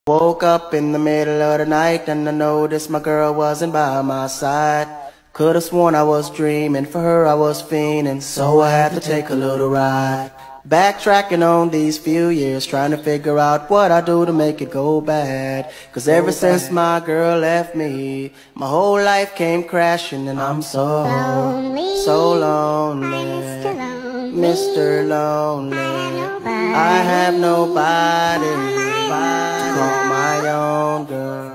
Woke up in the middle of the night and I noticed my girl wasn't by my side. Could've sworn I was dreaming, for her I was fiending, so I had to take a little ride. Backtracking on these few years, trying to figure out what I do to make it go bad. Cause ever since my girl left me, my whole life came crashing and I'm so lonely, so lonely, Mr. Lonely. I have nobody to call my own girl.